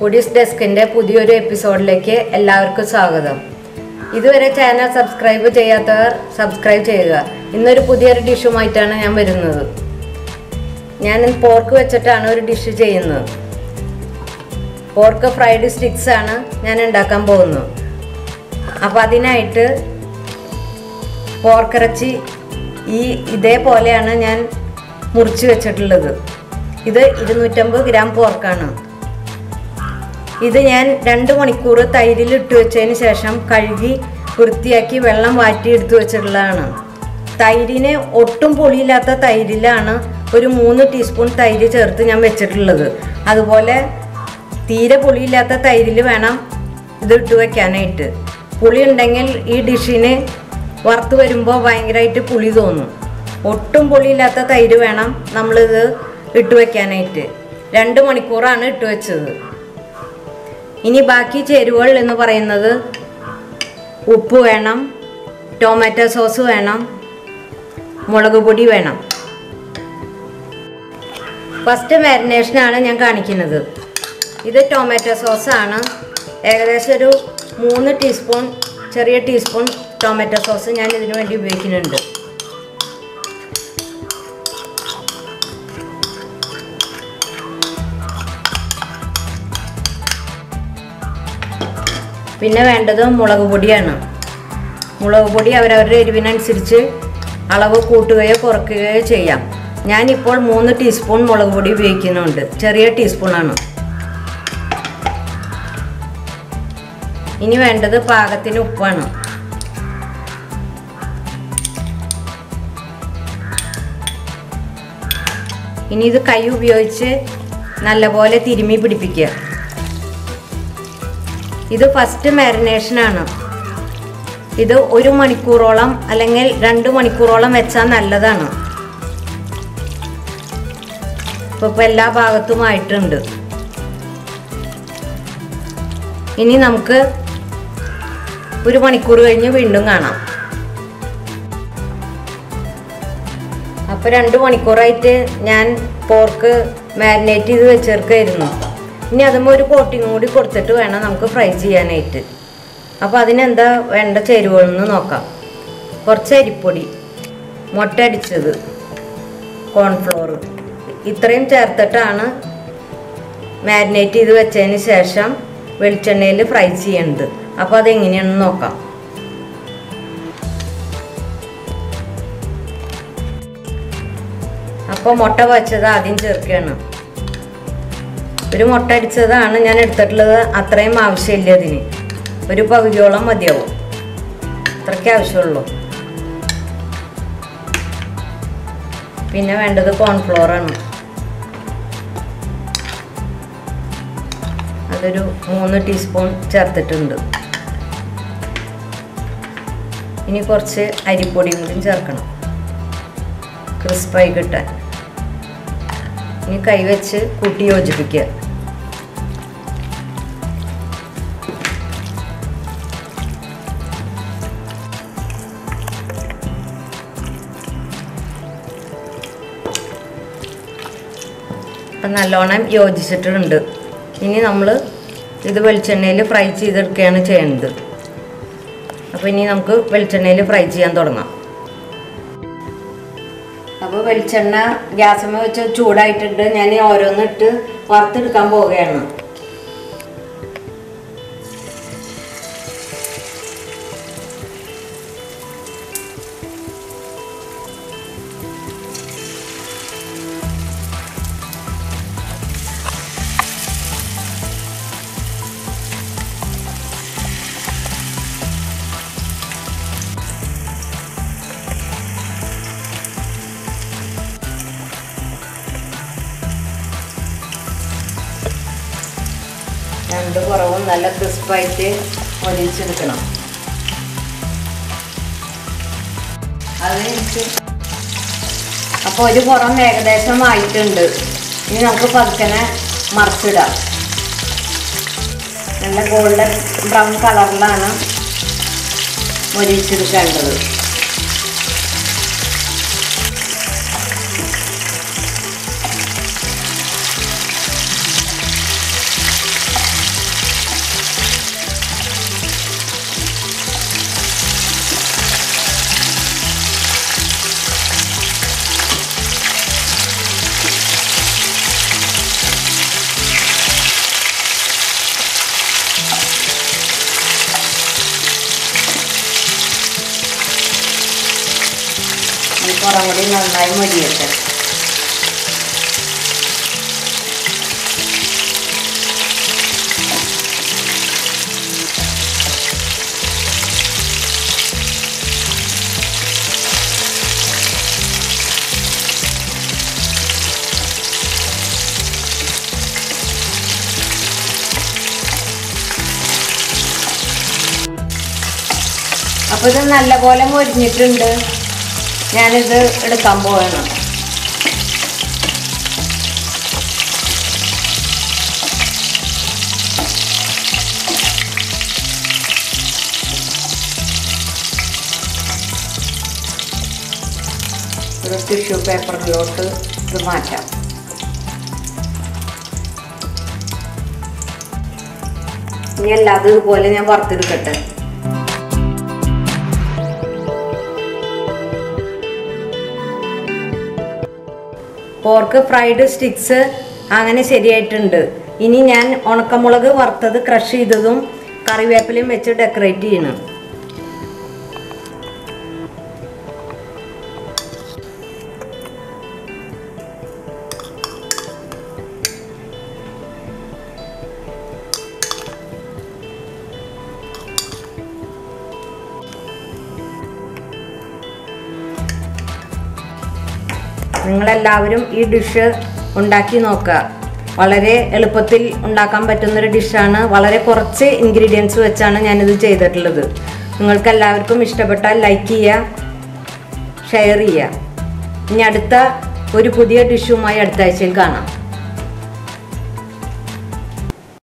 Foodies Desk ന്റെ പുതിയൊരു എപ്പിസോഡിലേക്ക് എല്ലാവർക്കും സ്വാഗതം. ഇതുവരെ ചാനൽ സബ്സ്ക്രൈബ് ചെയ്യാത്തവർ സബ്സ്ക്രൈബ് ചെയ്യുക. ഇന്നൊരു പുതിയൊരു ഡിഷുമായിട്ടാണ് ഞാൻ വരുന്നത്. ഞാൻ പോർക്ക് വെച്ചിട്ടാണ് ഒരു ഡിഷ് ചെയ്യുന്നത്. പോർക്ക് ഫ്രൈഡ് സ്റ്റിക്സ് ആണ് ഞാൻ ഉണ്ടാക്കാൻ പോകുന്നത്. അപ്പോൾ അതിനായിട്ട് പോർക്കിറച്ചി ഇതേപോലെയാണ് ഞാൻ മുറിച്ച് വെച്ചിട്ടുള്ളത്. ഇത് 250 ഗ്രാം പോർക്കാണ്. ഇത് ഞാൻ 2 മണിക്കൂർ തൈരിൽ ഇട്ട് വെച്ചതിന് ശേഷം കഴുകി വൃത്തിയാക്കി വെള്ളം വാറ്റി എടുത്തു വെച്ചിട്ടുള്ളതാണ്. തൈരിന് ഒട്ടും പുളിയില്ലാത്ത തൈരിലാണ് ഒരു 3 ടീസ്പൂൺ തൈര് ചേർത്ത് ഞാൻ വെച്ചിട്ടുള്ളത്. അതുപോലെ തീരെ പുളിയില്ലാത്ത തൈരിൽ വേണം ഇത് ഇട്ട് വയ്ക്കാനായിട്ട്. പുളി ഉണ്ടെങ്കിൽ ഈ ഡിഷിന് വറുത്ത് വരുമ്പോൾ ഭയങ്കരമായിട്ട് പുളി തോന്നും. ഒട്ടും പുളിയില്ലാത്ത തൈര് വേണം നമ്മളിത് ഇട്ട് വയ്ക്കാനായിട്ട്. 2 മണിക്കൂറാണ് ഇട്ട് വെച്ചത്. ഇനി ബാക്കി ചേരുവകൾ എന്ന് പറയുന്നത് ഉപ്പ് വേണം, ടൊമാറ്റോ സോസ് വേണം, മുളക് പൊടി വേണം. ഫസ്റ്റ് മാരിനേഷനാണ് ഞാൻ കാണിക്കുന്നത്. ഇത് ടൊമാറ്റോ സോസാണ്. ഏകദേശം ഒരു 3 ടീസ്പൂൺ ചെറിയ ടീസ്പൂൺ ടൊമാറ്റോ സോസ് ഞാൻ ഇതിനു വേണ്ടി ഉപയോഗിക്കുന്നുണ്ട്. പിന്നെ വേണ്ടത് മുളക് പൊടിയാണ്. മുളക് പൊടി അവരവരുടെ എരിവിനനുസരിച്ച് അളവ് കൂട്ടുകയോ കുറയ്ക്കുകയോ ചെയ്യാം. ഞാനിപ്പോൾ 3 ടീസ്പൂൺ മുളക് പൊടി ഉപയോഗിക്കുന്നുണ്ട്. ചെറിയ ടീസ്പൂണാണ്. ഇനി വേണ്ടത് പാകത്തിന് ഉപ്പാണ്. ഇനി ഇത് കൈ ഉപയോഗിച്ച് നല്ലപോലെ തിരുമ്മി പിടിപ്പിക്കുക. ഇത് ഫസ്റ്റ് മാരിനേഷനാണ്. ഇത് 1 മണിക്കൂറോളം അല്ലെങ്കിൽ 2 മണിക്കൂറോളം വെച്ചാൽ നല്ലതാണ്. ഇപ്പോൾ എല്ലാ ഭാഗത്തുമായിട്ടുണ്ട്. ഇനി നമുക്ക് 1 മണിക്കൂർ കഴിഞ്ഞ് വീണ്ടും കാണാം. അപ്പോൾ 2 മണിക്കൂറായിട്ട് ഞാൻ പോർക്ക് മാരിനേറ്റ് ചെയ്ത് വെച്ചേർക്കായിരുന്നു. ഇനി അതുമ്പോൾ ഒരു കോട്ടിങ് കൂടി കൊടുത്തിട്ട് വേണം നമുക്ക് ഫ്രൈ ചെയ്യാനായിട്ട്. അപ്പോൾ അതിനെന്താ വേണ്ട ചേരുവകളെന്ന് നോക്കാം. കുറച്ച് അരിപ്പൊടി, മുട്ട അടിച്ചത്, കോൺഫ്ലോർ, ഇത്രയും ചേർത്തിട്ടാണ് മാരിനേറ്റ് ചെയ്ത് വെച്ചതിന് ശേഷം വെളിച്ചെണ്ണയിൽ ഫ്രൈ ചെയ്യേണ്ടത്. അപ്പോൾ അതെങ്ങനെയാണെന്ന് നോക്കാം. അപ്പോൾ മുട്ട വച്ചത് ആദ്യം ചേർക്കുകയാണ്. ഒരു മുട്ട അടിച്ചതാണ് ഞാൻ എടുത്തിട്ടുള്ളത്. അത്രയും ആവശ്യമില്ല. അതിന് ഒരു പകുതിയോളം മതിയാവും. അത്രയ്ക്ക് ആവശ്യമുള്ളൂ. പിന്നെ വേണ്ടത് കോൺഫ്ലോറാണ്. അതൊരു 3 ടീസ്പൂൺ ചേർത്തിട്ടുണ്ട്. ഇനി കുറച്ച് അരിപ്പൊടിയും കൂടി ചേർക്കണം, ക്രിസ്പായി കിട്ടാൻ. ഇനി കൈവച്ച് കൂട്ടി യോജിപ്പിക്കുക. അപ്പം നല്ലോണം യോജിച്ചിട്ടുണ്ട്. ഇനി നമ്മൾ ഇത് വെളിച്ചെണ്ണയിൽ ഫ്രൈ ചെയ്തെടുക്കുകയാണ് ചെയ്യേണ്ടത്. അപ്പോൾ ഇനി നമുക്ക് വെളിച്ചെണ്ണയിൽ ഫ്രൈ ചെയ്യാൻ തുടങ്ങാം. അപ്പോൾ വെളിച്ചെണ്ണ ഗ്യാസമ്മ വെച്ച് ചൂടായിട്ടുണ്ട്. ഞാൻ ഓരോന്നിട്ട് വറുത്തെടുക്കാൻ പോവുകയാണ്. രണ്ട് പുറവും നല്ല ക്രിസ്പായിട്ട് ഒലിച്ചെടുക്കണം. അപ്പോൾ ഒരു പുറം ഏകദേശം ആയിട്ടുണ്ട്. ഇനി നമുക്ക് പതുക്കനെ മറിച്ചിടാം. നല്ല ഗോൾഡൻ ബ്രൗൺ കളറിലാണ് ഒലിച്ചെടുക്കേണ്ടത്. കുറം കൂടി നന്നായി മൊരിയട്ടെ. അപ്പോൾ ഇത് നല്ലപോലെ മൊരിഞ്ഞിട്ടുണ്ട്. ഞാനിത് എടുക്കാൻ പോകണം. ഒരു ടിഷ്യൂ പേപ്പറിലോട്ട് ഇത് മാറ്റാം. ഇനി എല്ലാതും ഇതുപോലെ ഞാൻ വറുത്തെടുക്കട്ടെ. പോർക്ക് ഫ്രൈഡ് സ്റ്റിക്സ് അങ്ങനെ ശരിയായിട്ടുണ്ട്. ഇനി ഞാൻ ഉണക്കമുളക് വറുത്തത് ക്രഷ് ചെയ്തതും കറിവേപ്പിലയും വെച്ച് ഡെക്കറേറ്റ് ചെയ്യണം. നിങ്ങളെല്ലാവരും ഈ ഡിഷ് ഉണ്ടാക്കി നോക്കുക. വളരെ എളുപ്പത്തിൽ ഉണ്ടാക്കാൻ പറ്റുന്നൊരു ഡിഷാണ്. വളരെ കുറച്ച് ഇൻഗ്രീഡിയൻസ് വെച്ചാണ് ഞാനിത് ചെയ്തിട്ടുള്ളത്. നിങ്ങൾക്ക് എല്ലാവർക്കും ഇഷ്ടപ്പെട്ടാൽ ലൈക്ക് ചെയ്യുക, ഷെയർ ചെയ്യുക. ഇനി അടുത്ത ഒരു പുതിയ ഡിഷുമായി അടുത്ത ആഴ്ചയിൽ കാണാം.